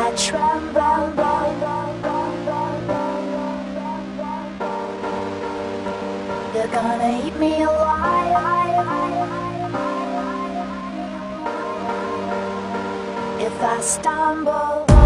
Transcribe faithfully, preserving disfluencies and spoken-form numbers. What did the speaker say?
I tremble. They're gonna eat me alive if I stumble.